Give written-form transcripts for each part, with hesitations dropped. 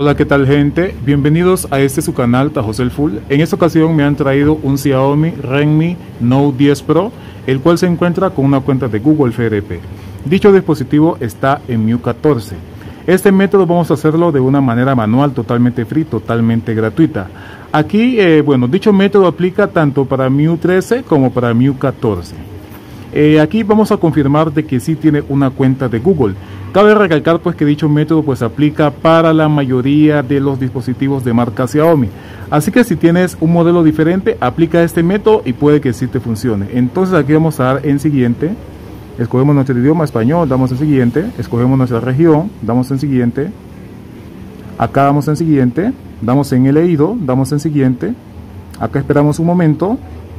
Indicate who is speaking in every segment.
Speaker 1: Hola, ¿qué tal, gente? Bienvenidos a este su canal Tajos el Full. En esta ocasión me han traído un Xiaomi Redmi Note 10 Pro, el cual se encuentra con una cuenta de Google FRP. Dicho dispositivo está en MIUI 14. Este método vamos a hacerlo de una manera manual, totalmente free, totalmente gratuita. Aquí, dicho método aplica tanto para MIUI 13 como para MIUI 14. Aquí vamos a confirmar de que sí tiene una cuenta de Google. Cabe recalcar pues que dicho método pues aplica para la mayoría de los dispositivos de marca Xiaomi. Así que si tienes un modelo diferente, aplica este método y puede que sí te funcione. Entonces aquí vamos a dar en siguiente. Escogemos nuestro idioma español, damos en siguiente. Escogemos nuestra región, damos en siguiente. Acá damos en siguiente. Damos en he leído, damos en siguiente. Acá esperamos un momento.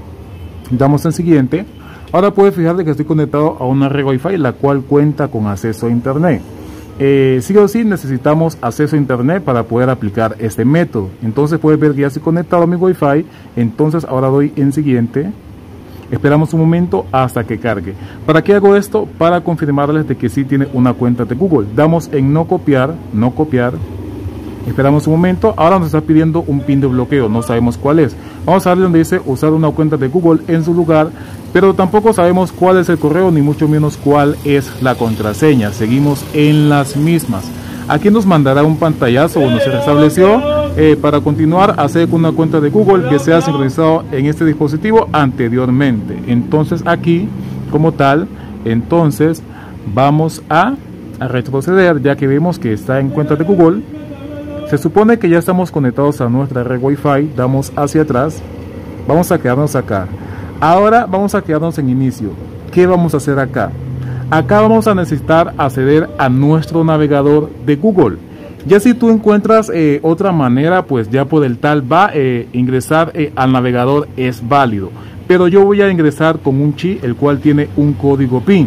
Speaker 1: Damos en siguiente. Ahora puedes fijarte que estoy conectado a una red Wi-Fi, la cual cuenta con acceso a internet. Sí o sí necesitamos acceso a internet para poder aplicar este método. Entonces puedes ver que ya estoy conectado a mi Wi-Fi. Entonces ahora doy en siguiente. Esperamos un momento hasta que cargue. ¿Para qué hago esto? Para confirmarles de que sí tiene una cuenta de Google. Damos en no copiar, no copiar. Esperamos un momento. Ahora nos está pidiendo un pin de bloqueo, no sabemos cuál es. Vamos a darle donde dice usar una cuenta de Google en su lugar, pero tampoco sabemos cuál es el correo, ni mucho menos cuál es la contraseña. Seguimos en las mismas. Aquí nos mandará un pantallazo, bueno, se restableció. Para continuar, hacer con una cuenta de Google que sea sincronizado en este dispositivo anteriormente. Entonces aquí, como tal, entonces vamos a retroceder, ya que vemos que está en cuenta de Google. Se supone que ya estamos conectados a nuestra red Wi-Fi. Damos hacia atrás. Vamos a quedarnos acá. Ahora vamos a quedarnos en inicio. ¿Qué vamos a hacer acá? Acá vamos a necesitar acceder a nuestro navegador de Google. Ya si tú encuentras otra manera, pues ya por el tal va ingresar al navegador es válido. Pero yo voy a ingresar con un chi, el cual tiene un código PIN.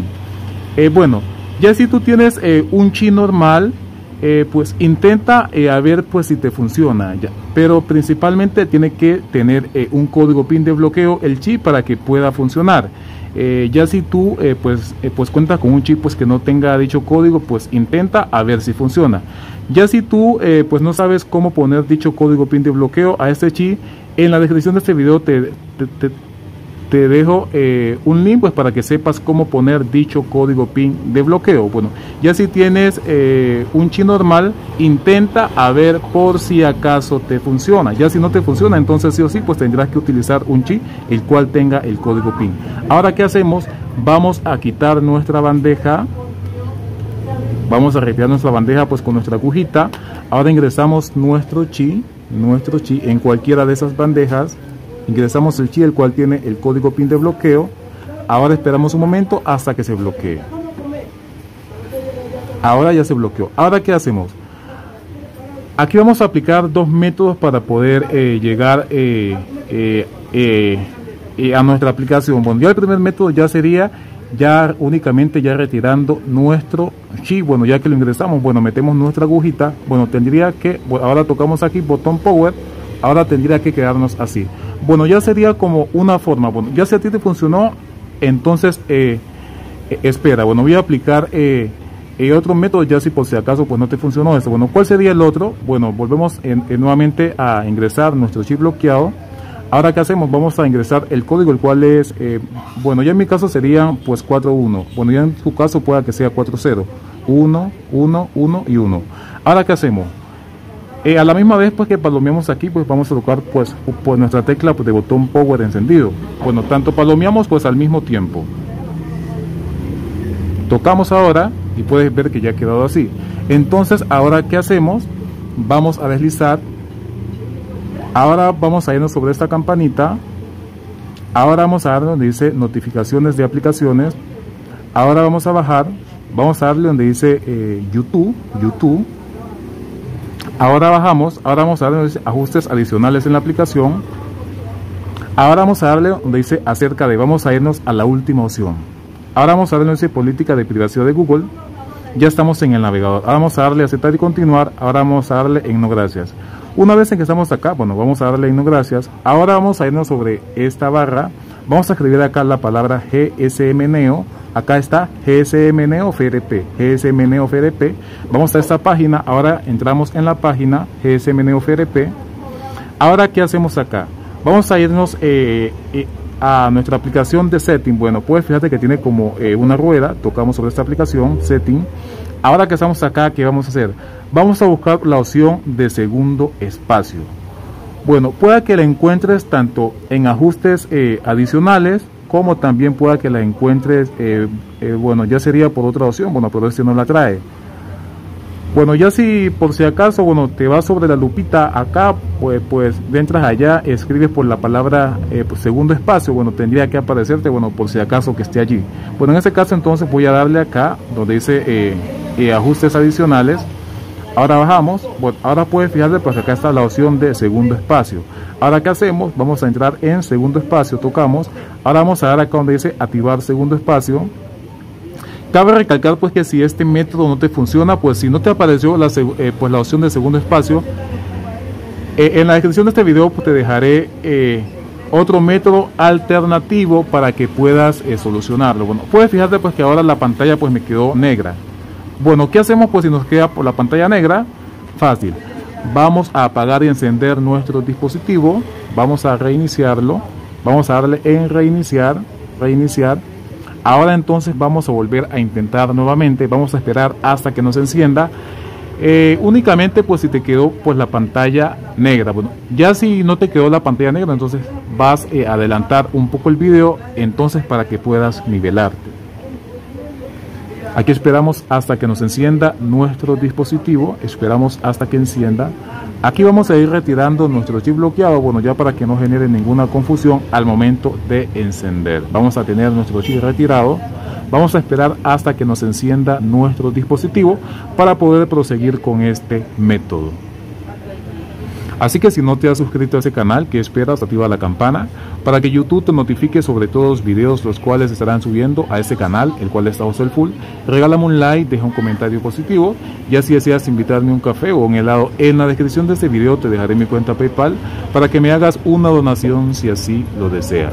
Speaker 1: Ya si tú tienes un chi normal, pues intenta a ver pues si te funciona ya. Pero principalmente tiene que tener un código PIN de bloqueo el chip para que pueda funcionar. Ya si tú pues cuentas con un chip pues que no tenga dicho código, pues intenta a ver si funciona. Ya si tú pues no sabes cómo poner dicho código PIN de bloqueo a este chip, en la descripción de este video te dejo un link pues para que sepas cómo poner dicho código PIN de bloqueo. Bueno, ya si tienes un chi normal, intenta a ver por si acaso te funciona. Ya si no te funciona, entonces sí o sí pues tendrás que utilizar un chi el cual tenga el código PIN. Ahora, ¿qué hacemos? Vamos a quitar nuestra bandeja. Vamos a retirar nuestra bandeja pues con nuestra agujita. Ahora ingresamos nuestro chi en cualquiera de esas bandejas. Ingresamos el chi, el cual tiene el código PIN de bloqueo. Ahora esperamos un momento hasta que se bloquee. Ahora ya se bloqueó. Ahora, ¿qué hacemos? Aquí vamos a aplicar dos métodos para poder llegar a nuestra aplicación. Bueno, ya el primer método ya sería únicamente retirando nuestro chi. Bueno, ya que lo ingresamos, bueno, metemos nuestra agujita. Bueno, tendría que, ahora tocamos aquí botón power. Ahora tendría que quedarnos así. Bueno, ya sería como una forma. Bueno, ya si a ti te funcionó, entonces espera. Bueno, voy a aplicar otro método, ya si por si acaso pues no te funcionó esto. Bueno, ¿cuál sería el otro? Bueno, volvemos nuevamente a ingresar nuestro chip bloqueado. Ahora, ¿qué hacemos? Vamos a ingresar el código, el cual es, ya en mi caso sería pues 41. Bueno, ya en su caso pueda que sea 40. 1, 1, 1 y 1. Ahora, ¿qué hacemos? A la misma vez pues que palomeamos aquí, pues vamos a tocar pues por nuestra tecla pues, de botón power encendido. Bueno, tanto palomeamos pues al mismo tiempo. Tocamos ahora y puedes ver que ya ha quedado así. Entonces, ahora, ¿qué hacemos? Vamos a deslizar. Ahora vamos a irnos sobre esta campanita. Ahora vamos a darle donde dice notificaciones de aplicaciones. Ahora vamos a bajar. Vamos a darle donde dice YouTube. Ahora bajamos. Ahora vamos a darle donde dice ajustes adicionales en la aplicación. Ahora vamos a darle donde dice acerca de. Vamos a irnos a la última opción. Ahora vamos a darle donde dice política de privacidad de Google. Ya estamos en el navegador. Ahora vamos a darle a aceptar y continuar. Ahora vamos a darle en no gracias. Una vez en que estamos acá, bueno, vamos a darle en no gracias. Ahora vamos a irnos sobre esta barra. Vamos a escribir acá la palabra GSM Neo. acá está GSM Neo FRP, GSM Neo FRP. Vamos a esta página, ahora entramos en la página GSM Neo FRP. Ahora, ¿qué hacemos acá? Vamos a irnos a nuestra aplicación de setting. Bueno, pues fíjate que tiene como una rueda, tocamos sobre esta aplicación, setting. Ahora que estamos acá, ¿qué vamos a hacer? Vamos a buscar la opción de segundo espacio. Bueno, pueda que la encuentres tanto en ajustes adicionales, como también pueda que la encuentres, bueno, ya sería por otra opción, bueno, pero este no la trae. Bueno, ya si por si acaso, bueno, te vas sobre la lupita acá, pues entras allá, escribes por la palabra pues, segundo espacio, bueno, tendría que aparecerte, bueno, por si acaso que esté allí. Bueno, en este caso entonces voy a darle acá, donde dice ajustes adicionales. Ahora bajamos, bueno, ahora puedes fijarte, pues acá está la opción de segundo espacio. Ahora, ¿qué hacemos? Vamos a entrar en segundo espacio, tocamos. Ahora vamos a dar acá donde dice activar segundo espacio. Cabe recalcar pues que si este método no te funciona, pues si no te apareció pues la opción de segundo espacio, en la descripción de este video pues te dejaré otro método alternativo para que puedas solucionarlo. Bueno, puedes fijarte pues que ahora la pantalla pues me quedó negra. Bueno, ¿qué hacemos pues si nos queda por la pantalla negra? Fácil. Vamos a apagar y encender nuestro dispositivo. Vamos a reiniciarlo. Vamos a darle en reiniciar. Ahora entonces vamos a volver a intentar nuevamente. Vamos a esperar hasta que nos encienda. Únicamente pues si te quedó pues la pantalla negra. Bueno, ya si no te quedó la pantalla negra, entonces vas a adelantar un poco el video, entonces para que puedas nivelarte. Aquí esperamos hasta que nos encienda nuestro dispositivo, esperamos hasta que encienda. Aquí vamos a ir retirando nuestro chip bloqueado, bueno, ya para que no genere ninguna confusión al momento de encender. Vamos a tener nuestro chip retirado, vamos a esperar hasta que nos encienda nuestro dispositivo para poder proseguir con este método. Así que si no te has suscrito a ese canal, ¿qué esperas? Activa la campana para que YouTube te notifique sobre todos los videos los cuales estarán subiendo a este canal, el cual está José el Full. Regálame un like, deja un comentario positivo, y si deseas invitarme a un café o un helado, en la descripción de este video te dejaré mi cuenta PayPal para que me hagas una donación si así lo deseas.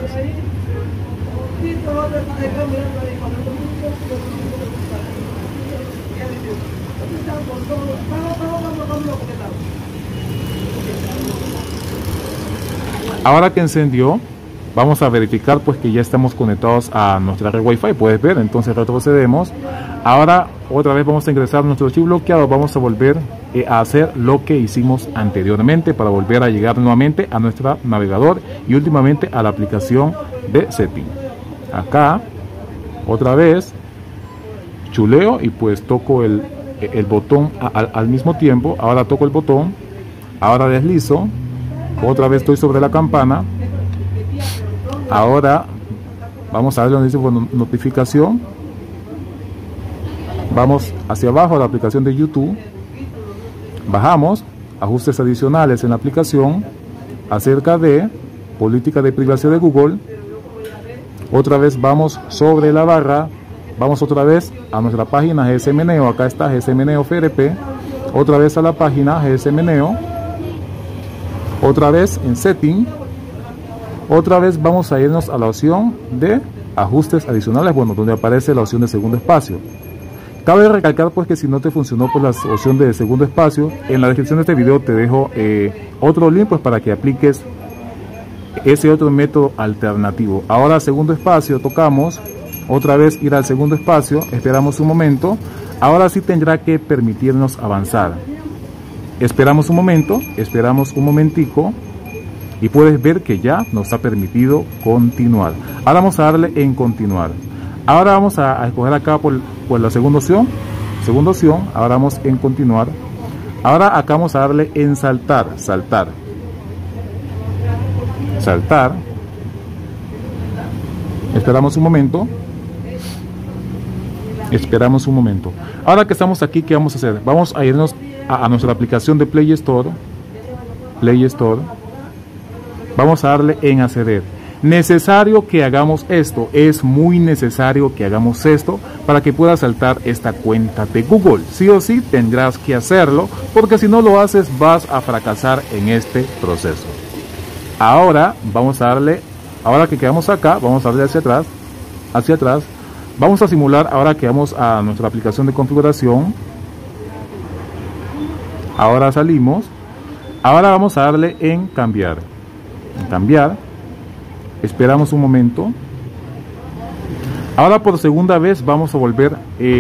Speaker 1: Ahora que encendió, vamos a verificar pues que ya estamos conectados a nuestra red Wi-Fi. Puedes ver, entonces retrocedemos. Ahora otra vez vamos a ingresar nuestro chip bloqueado. Vamos a volver a hacer lo que hicimos anteriormente para volver a llegar nuevamente a nuestro navegador y últimamente a la aplicación de setting. Acá otra vez chuleo y pues toco el botón al mismo tiempo. Ahora toco el botón, ahora deslizo. Otra vez estoy sobre la campana. Ahora vamos a ver donde dice bueno, notificación. Vamos hacia abajo a la aplicación de YouTube. Bajamos ajustes adicionales en la aplicación. Acerca de política de privacidad de Google. Otra vez vamos sobre la barra. Vamos otra vez a nuestra página GSM Neo. Acá está GSM Neo FRP. Otra vez a la página GSM Neo. Otra vez en setting, otra vez vamos a irnos a la opción de ajustes adicionales, bueno, donde aparece la opción de segundo espacio. Cabe recalcar pues que si no te funcionó pues la opción de segundo espacio, en la descripción de este video te dejo otro link pues para que apliques ese otro método alternativo. Ahora segundo espacio, tocamos, otra vez ir al segundo espacio, esperamos un momento, ahora sí tendrá que permitirnos avanzar. Esperamos un momento, esperamos un momentico y puedes ver que ya nos ha permitido continuar. Ahora vamos a darle en continuar. Ahora vamos a escoger acá por la segunda opción. Ahora vamos en continuar. Ahora acá vamos a darle en saltar. Esperamos un momento. Ahora que estamos aquí, ¿qué vamos a hacer? Vamos a irnos a nuestra aplicación de Play Store. Vamos a darle en acceder. Necesario que hagamos esto, es muy necesario que hagamos esto para que puedas saltar esta cuenta de Google. Sí o sí tendrás que hacerlo, porque si no lo haces vas a fracasar en este proceso. Ahora vamos a darle, ahora que quedamos acá, vamos a darle hacia atrás. Vamos a simular ahora que vamos a nuestra aplicación de configuración. Ahora salimos. Ahora vamos a darle en cambiar. En cambiar. Esperamos un momento. Ahora por segunda vez vamos a volver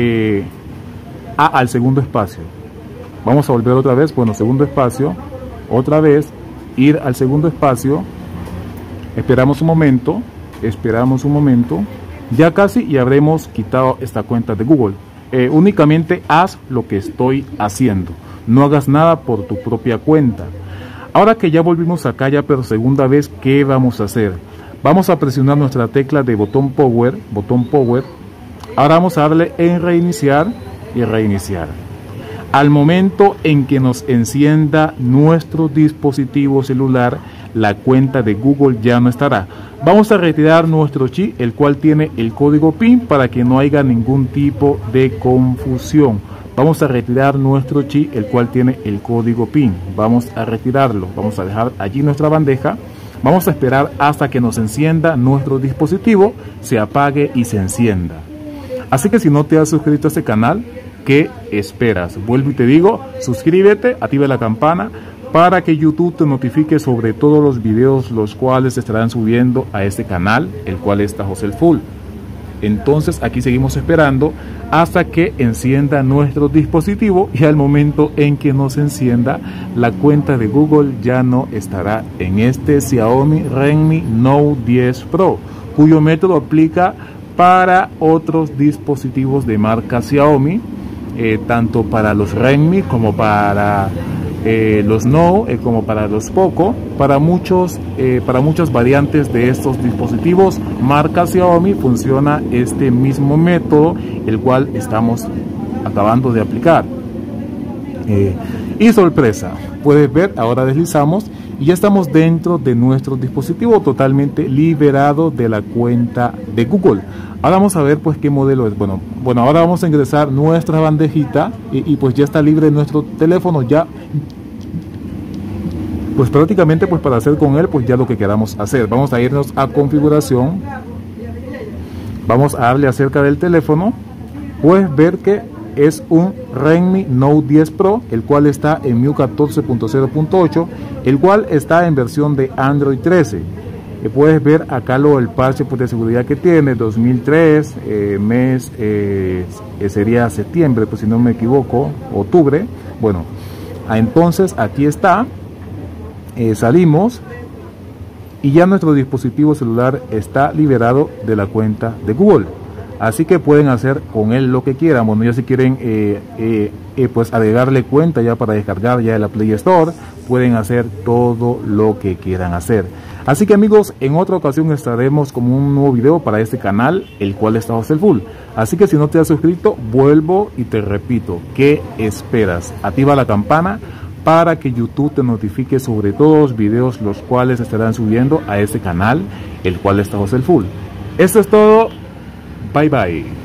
Speaker 1: al segundo espacio. Vamos a volver otra vez, bueno, segundo espacio. Otra vez, ir al segundo espacio. Esperamos un momento. Esperamos un momento. Ya casi y habremos quitado esta cuenta de Google. Únicamente haz lo que estoy haciendo. No hagas nada por tu propia cuenta. Ahora que ya volvimos acá ya por segunda vez, ¿qué vamos a hacer? Vamos a presionar nuestra tecla de botón power. Ahora vamos a darle en reiniciar y reiniciar. Al momento en que nos encienda nuestro dispositivo celular, la cuenta de Google ya no estará. Vamos a retirar nuestro chip, el cual tiene el código PIN, para que no haya ningún tipo de confusión. Vamos a retirar nuestro chip, el cual tiene el código PIN. Vamos a retirarlo. Vamos a dejar allí nuestra bandeja. Vamos a esperar hasta que nos encienda nuestro dispositivo, se apague y se encienda. Así que si no te has suscrito a este canal, ¿qué esperas? Vuelvo y te digo, suscríbete, activa la campana para que YouTube te notifique sobre todos los videos los cuales se estarán subiendo a este canal, el cual es Tajos el Full. Entonces aquí seguimos esperando hasta que encienda nuestro dispositivo, y al momento en que nos encienda, la cuenta de Google ya no estará en este Xiaomi Redmi Note 10 Pro, cuyo método aplica para otros dispositivos de marca Xiaomi, tanto para los Redmi como para los Note, como para los Poco, para muchas variantes de estos dispositivos marca Xiaomi funciona este mismo método, el cual estamos acabando de aplicar. Y sorpresa, puedes ver, ahora deslizamos y ya estamos dentro de nuestro dispositivo, totalmente liberado de la cuenta de Google. Ahora vamos a ver pues qué modelo es. Bueno, ahora vamos a ingresar nuestra bandejita y pues ya está libre nuestro teléfono, ya pues prácticamente pues para hacer con él pues ya lo que queramos hacer. Vamos a irnos a configuración, vamos a darle acerca del teléfono. Puedes ver que es un Redmi Note 10 Pro, el cual está en MIUI 14.0.8, el cual está en versión de Android 13. Puedes ver acá el parche pues, de seguridad que tiene, 2003, mes sería septiembre, pues si no me equivoco, octubre. Bueno, entonces aquí está. Salimos y ya nuestro dispositivo celular está liberado de la cuenta de Google, así que pueden hacer con él lo que quieran. Bueno, ya si quieren pues agregarle cuenta ya para descargar ya de la Play Store, pueden hacer todo lo que quieran hacer. Así que amigos, en otra ocasión estaremos con un nuevo video para este canal, el cual es Tajos el Full. Así que si no te has suscrito, vuelvo y te repito, ¿qué esperas? Activa la campana para que YouTube te notifique sobre todos los videos los cuales estarán subiendo a este canal, el cual es Tajos el Full. Esto es todo. Bye bye.